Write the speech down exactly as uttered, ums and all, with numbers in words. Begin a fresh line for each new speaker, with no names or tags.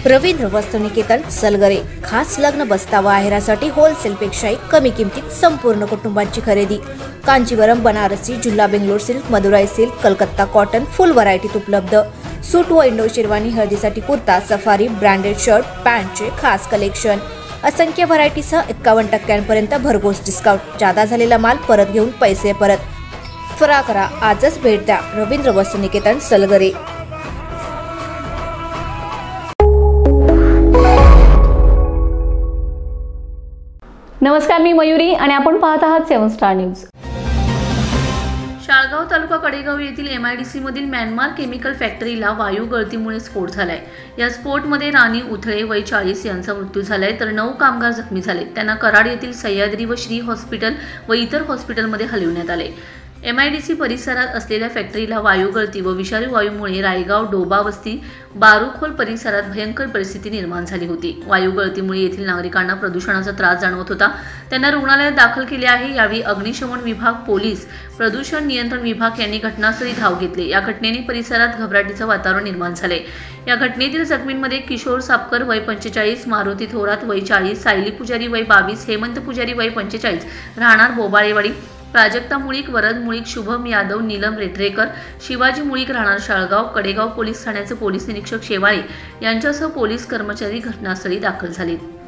रवींद्र वस्त्रनिकेतन सलगरे खास लग्न बस्तावा आहेरासाठी होलसेलपेक्षाही कमी किमतीत संपूर्ण कुटुंबाची खरेदी। कांजीवरम, बनारसी, झुल्ला, Bangalore silk, Madurai silk, Calcutta cotton full व्हरायटीत उपलब्ध। सूट व इंडो शेरवानी, हळदीसाठी कुर्ता, सफारी, ब्रँडेड शर्ट, पॅन्टचे खास कलेक्शन, असंख्य व्हरायटीसह एक्कावन्न टक्क्यांपर्यंत भरघोस डिस्काउंट। जादा झालेला माल परत घेऊन पैसे परत। त्वरा करा, आजच भेट द्या रवींद्र वस्त्रनिकेतन सलगरे।
नमस्कार, मी मयुरी आणि आपण पाहत आहात सेवन स्टार न्यूज।
शाळगाव तालुका कडेगाव येथील एमआयडीसी मधील म्यानमार केमिकल फॅक्टरीला वायू गळतीमुळे स्फोट झालाय। या स्फोटमध्ये राणी उथळे वय चाळीस यांचा मृत्यू झालाय, तर नऊ कामगार जखमी झाले। त्यांना कराड येथील सह्याद्री व श्री हॉस्पिटल व इतर हॉस्पिटलमध्ये हलविण्यात आले। एमआयडीसी परिसरात असलेल्या फॅक्टरीला वायू गळती व विषारी वायूमुळे रायगाव, डोबा वस्ती, बारूखोल परिसरात भयंकर परिस्थिती निर्माण झाली होती। वायू गळतीमुळे येथील नागरिकांना प्रदूषणाचा त्रास जाणवत होता। त्यांना रुग्णालयात दाखल केले आहे। यावेळी अग्निशमन विभाग, पोलीस, प्रदूषण नियंत्रण विभाग यांनी घटनास्थळी धाव घेतली। या घटनेने परिसरात घबराटीचे वातावरण निर्माण झाले। या घटनेतील जखमींमध्ये किशोर सापकर वय पंचेचाळीस, मारुती थोरात वय चाळीस, सायली पुजारी वय बावीस, हेमंत पुजारी वय पंचेचाळीस राहणार बोबाळेवाडी, प्राजक्ता मुळीक, वरद मुळीक, शुभम यादव, नीलम रेटरेकर, शिवाजी मुळीक राहणार शाळगाव, कडेगाव पोलीस ठाण्याचे पोलीस निरीक्षक शेवाळे यांच्यासह पोलीस कर्मचारी घटनास्थळी दाखल झाले।